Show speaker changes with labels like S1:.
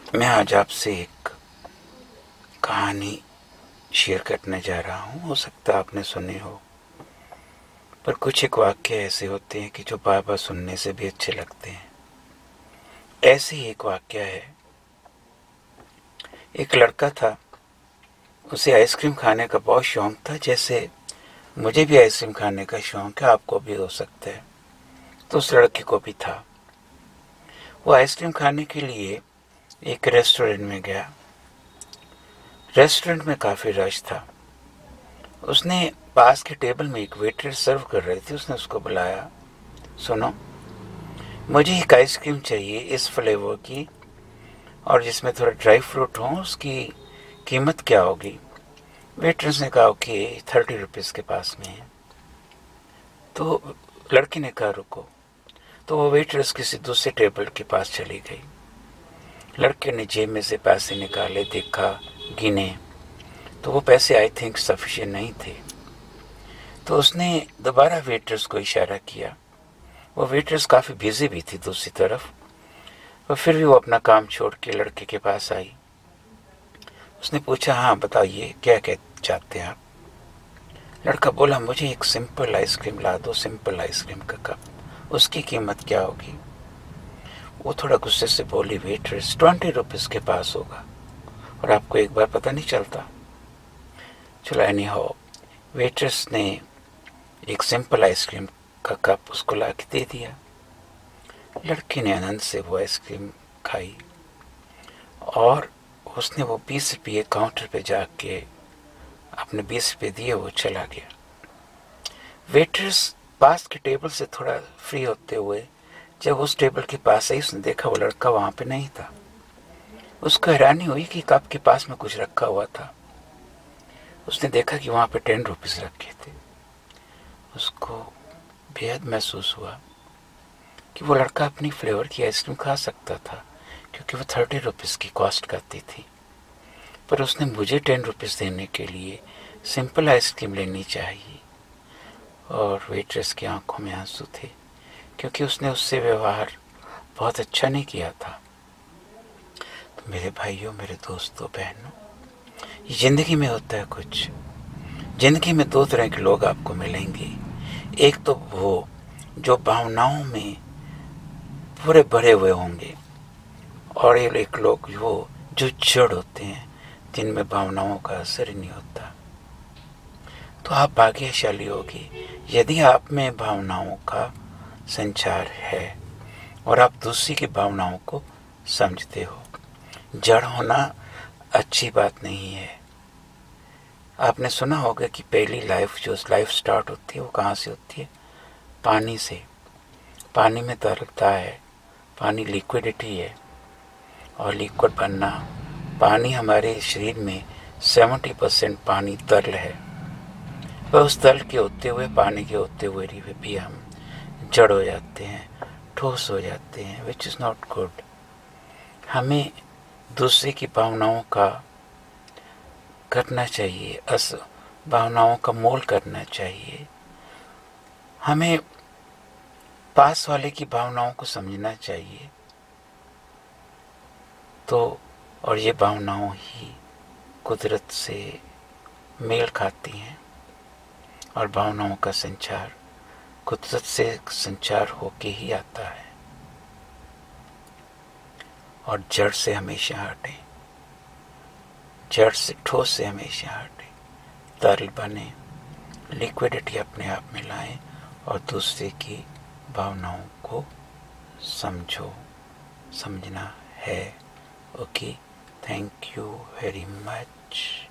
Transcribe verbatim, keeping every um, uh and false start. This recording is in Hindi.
S1: मैं आज आपसे एक कहानी शेयर करने जा रहा हूँ। हो सकता है आपने सुनी हो, पर कुछ एक वाक्य ऐसे होते हैं कि जो बार बार सुनने से भी अच्छे लगते हैं। ऐसे ही एक वाक्य है। एक लड़का था, उसे आइसक्रीम खाने का बहुत शौक था। जैसे मुझे भी आइसक्रीम खाने का शौक है, आपको भी हो सकता है, तो उस लड़के को भी था। वो आइसक्रीम खाने के लिए एक रेस्टोरेंट में गया। रेस्टोरेंट में काफ़ी रश था। उसने पास के टेबल में एक वेटर सर्व कर रही थी, उसने उसको बुलाया, सुनो, मुझे एक आइसक्रीम चाहिए इस फ्लेवर की, और जिसमें थोड़ा ड्राई फ्रूट हो। उसकी कीमत क्या होगी? वेटर्स ने कहा कि थर्टी रुपीज़ के पास में है। तो लड़की ने कहा रुको। तो वो वेटर्स किसी दूसरे टेबल के पास चली गई। लड़के ने जेब में से पैसे निकाले, देखा, गिने, तो वो पैसे आई थिंक सफिशिएंट नहीं थे। तो उसने दोबारा वेटर्स को इशारा किया। वो वेटर्स काफ़ी बिजी भी थी दूसरी तरफ, और फिर भी वो अपना काम छोड़ के लड़के के पास आई। उसने पूछा, हाँ बताइए, क्या क्या चाहते हैं आप? लड़का बोला, मुझे एक सिंपल आइसक्रीम ला दो, सिंपल आइसक्रीम का कप। उसकी कीमत क्या होगी? वो थोड़ा गुस्से से बोली, वेटर्स ट्वेंटी रुपीज़ के पास होगा, और आपको एक बार पता नहीं चलता। चलो एनी हो, वेटर्स ने एक सिंपल आइसक्रीम का कप उसको ला के दे दिया। लड़की ने आनंद से वो आइसक्रीम खाई, और उसने वो बीस रुपये काउंटर पे जाके अपने बीस रुपये दिए, वो चला गया। वेटर्स पास के टेबल से थोड़ा फ्री होते हुए जब उस टेबल के पास आई, उसने देखा वो लड़का वहाँ पे नहीं था। उसको हैरानी हुई कि कप के पास में कुछ रखा हुआ था। उसने देखा कि वहाँ पे टेन रुपीज़ रखे थे। उसको बेहद महसूस हुआ कि वो लड़का अपनी फ्लेवर की आइसक्रीम खा सकता था, क्योंकि वो थर्टी रुपीज़ की कॉस्ट करती थी, पर उसने मुझे टेन रुपीज़ देने के लिए सिंपल आइसक्रीम लेनी चाहिए। और वेट्रेस की आंखों में आंसू थे, क्योंकि उसने उससे व्यवहार बहुत अच्छा नहीं किया था। तो मेरे भाइयों, मेरे दोस्तों, बहनों, ये ज़िंदगी में होता है कुछ। ज़िंदगी में दो तरह के लोग आपको मिलेंगे। एक तो वो जो भावनाओं में पूरे भरे हुए होंगे, और एक लोग वो जो जड़ होते हैं, जिनमें भावनाओं का असर ही नहीं होता। तो आप भाग्यशाली होगे यदि आप में भावनाओं का संचार है और आप दूसरी की भावनाओं को समझते हो। जड़ होना अच्छी बात नहीं है। आपने सुना होगा कि पहली लाइफ जो लाइफ स्टार्ट होती है वो कहाँ से होती है? पानी से। पानी में तरलता है, पानी लिक्विडिटी है, और लिक्विड बनना, पानी हमारे शरीर में सेवेंटी परसेंट पानी तरल है। वह उस तरल के होते हुए, पानी के होते हुए भी हम जड़ हो जाते हैं, ठोस हो जाते हैं, विच इज़ नॉट गुड। हमें दूसरे की भावनाओं का करना चाहिए, अस भावनाओं का मोल करना चाहिए। हमें पास वाले की भावनाओं को समझना चाहिए। तो और ये भावनाओं ही कुदरत से मेल खाती हैं, और भावनाओं का संचार कुदरत से संचार होके ही आता है। और जड़ से हमेशा हटें, जड़ से, ठोस से हमेशा हटें, तरल बने, लिक्विडिटी अपने आप में लाएं, और दूसरे की भावनाओं को समझो, समझना है। Okay, thank you very much.